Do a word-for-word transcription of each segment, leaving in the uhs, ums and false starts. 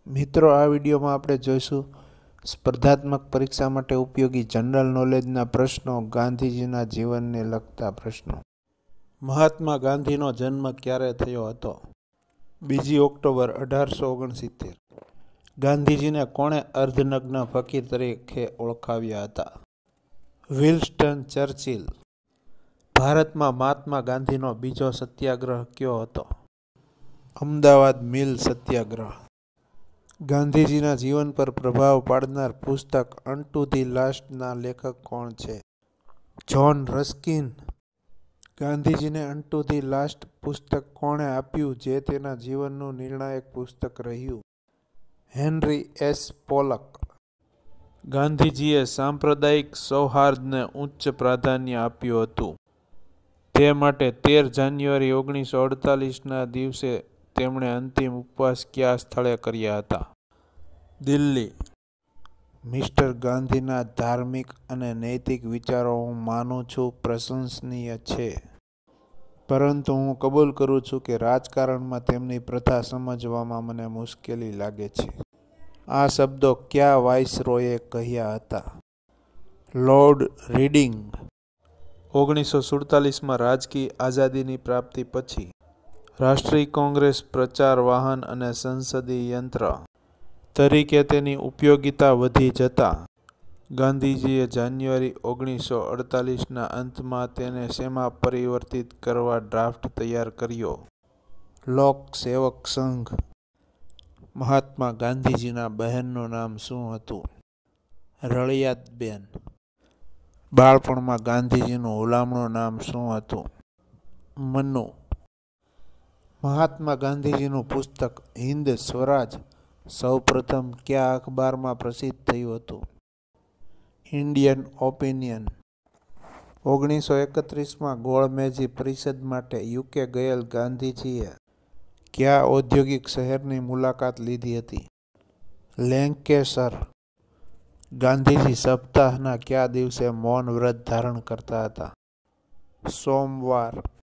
મિત્રો, આ વિડીયોમાં આપણે જોઈશું સ્પર્ધાત્મક પરીક્ષા માટે ઉપયોગી જનરલ નોલેજના પ્રશ્નો, ગાંધીજીના જીવનને લગતા પ્રશ્નો। મહાત્મા ગાંધીનો જન્મ ક્યારે થયો હતો? બીજી ઓક્ટોબર અઢારસો ઓગણસિત્તેર। ગાંધીજીને કોણે અર્ધનગ્ન ફકીર તરીકે ઓળખાવ્યા હતા? Winston Churchill. ભારતમાં મહાત્મા ગાંધીનો બીજો સત્યાગ્રહ કયો હતો? અમદાવાદ મિલ સત્યાગ્રહ। ગાંધીજીના જીવન પર પ્રભાવ પાડનાર પુસ્તક અનટુ ધી લાસ્ટના લેખક કોણ છે? John Ruskin. ગાંધીજીને અનટુ ધી લાસ્ટ પુસ્તક કોણે આપ્યું જે તેના જીવનનું નિર્ણાયક પુસ્તક રહ્યું? Henry S Polak. ગાંધીજીએ સાંપ્રદાયિક સૌહાર્દને ઉચ્ચ પ્રાધાન્ય આપ્યું હતું, તે માટે તેર જાન્યુઆરી ઓગણીસો અડતાલીસના દિવસે તેમણે અંતિમ ઉપવાસ કયા સ્થળે કર્યા હતા? દિલ્હી। મિસ્ટર ગાંધીના ધાર્મિક અને નૈતિક વિચારો હું માનું છું પ્રશંસનીય છે, પરંતુ હું કબૂલ કરું છું કે રાજકારણમાં તેમની પ્રથા સમજવામાં મને મુશ્કેલી લાગે છે। આ શબ્દો કયા વાઇસરોયે કહ્યા હતા? Lord Reading. ઓગણીસો સુડતાલીસમાં રાજકીય આઝાદીની પ્રાપ્તિ પછી રાષ્ટ્રીય કોંગ્રેસ પ્રચાર વાહન અને સંસદીય યંત્ર તરીકે તેની ઉપયોગિતા વધી જતાં ગાંધીજીએ જાન્યુઆરી ઓગણીસો અડતાલીસના અંતમાં તેને શેમાં પરિવર્તિત કરવા ડ્રાફ્ટ તૈયાર કર્યો? લોક સેવક સંઘ। મહાત્મા ગાંધીજીના બહેનનું નામ શું હતું? રળિયાતબેન। બાળપણમાં ગાંધીજીનું હુલામણું નામ શું હતું? મનુ। મહાત્મા ગાંધીજીનું પુસ્તક હિન્દ સ્વરાજ સૌપ્રથમ કયા અખબારમાં પ્રસિદ્ધ થયું હતું? Indian Opinion. ઓગણીસો એકત્રીસમાં ગોળમેજી પરિષદ માટે યુકે ગયેલ ગાંધીજીએ કયા ઔદ્યોગિક શહેરની મુલાકાત લીધી હતી? લેન્કેશર। ગાંધીજી સપ્તાહના કયા દિવસે મૌન વ્રત ધારણ કરતા હતા? સોમવાર।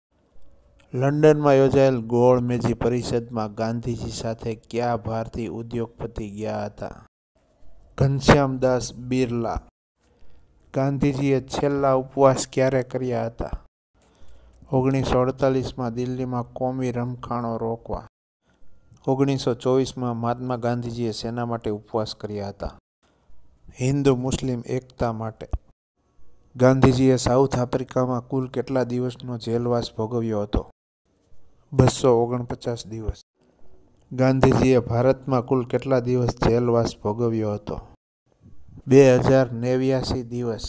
લંડનમાં યોજાયેલ ગોળમેજી પરિષદમાં ગાંધીજી સાથે કયા ભારતીય ઉદ્યોગપતિ ગયા હતા? ઘનશ્યામદાસ બિરલા। ગાંધીજીએ છેલ્લા ઉપવાસ ક્યારે કર્યા હતા? ઓગણીસો અડતાલીસમાં દિલ્હીમાં કોમી રમખાણો રોકવા। ઓગણીસો ચોવીસમાં મહાત્મા ગાંધીજીએ શેના માટે ઉપવાસ કર્યા હતા? હિન્દુ મુસ્લિમ એકતા માટે। ગાંધીજીએ સાઉથ આફ્રિકામાં કુલ કેટલા દિવસનો જેલવાસ ભોગવ્યો હતો? બસો ઓગણપચાસ દિવસ। ગાંધીજીએ ભારતમાં કુલ કેટલા દિવસ જેલવાસ ભોગવ્યો હતો? બે હજાર નેવ્યાસી દિવસ।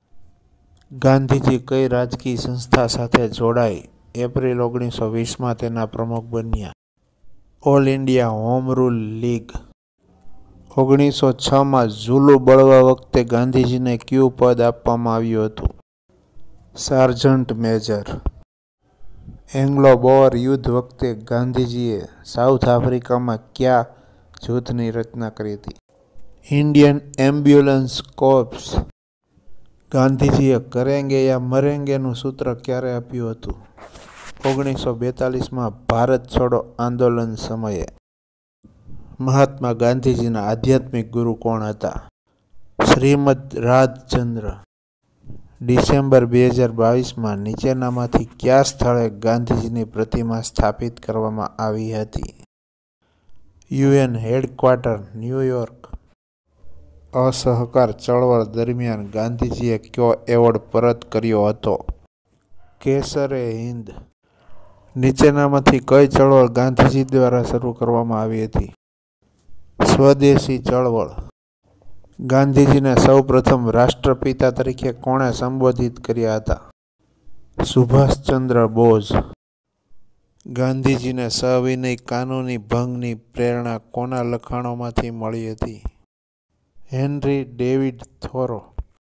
ગાંધીજી કઈ રાજકીય સંસ્થા સાથે જોડાઈ એપ્રિલ ઓગણીસો વીસમાં તેના પ્રમુખ બન્યા? All India Home Rule League. ઓગણીસો છમાં ઝુલુ બળવા વખતે ગાંધીજીને કયું પદ આપવામાં આવ્યું હતું? Sergeant major. એંગ્લો બોઅર યુદ્ધ વખતે ગાંધીજીએ સાઉથ આફ્રિકામાં કયા જૂથની રચના કરી હતી? Indian Ambulance Corps. ગાંધીજીએ કરેંગે યા મરેંગેનું સૂત્ર ક્યારે આપ્યું હતું? ઓગણીસો બેતાલીસમાં ભારત છોડો આંદોલન સમયે। મહાત્મા ગાંધીજીના આધ્યાત્મિક ગુરુ કોણ હતા? શ્રીમદ રાજચંદ્ર। ડિસેમ્બર બે હજાર બાવીસમાં નીચેનામાંથી કયા સ્થળે ગાંધીજીની પ્રતિમા સ્થાપિત કરવામાં આવી હતી? UN headquarter, New York. અસહકાર ચળવળ દરમિયાન ગાંધીજીએ કયો એવોર્ડ પરત કર્યો હતો? કેસરે હિંદ। નીચેનામાંથી કઈ ચળવળ ગાંધીજી દ્વારા શરૂ કરવામાં આવી હતી? સ્વદેશી ચળવળ। ગાંધીજીને સૌ પ્રથમ રાષ્ટ્રપિતા તરીકે કોણે સંબોધિત કર્યા હતા? સુભાષચંદ્ર બોઝ। ગાંધીજીને સવિનય કાનૂની ભંગની પ્રેરણા કોના લખાણોમાંથી મળી હતી? Henry David થોરો।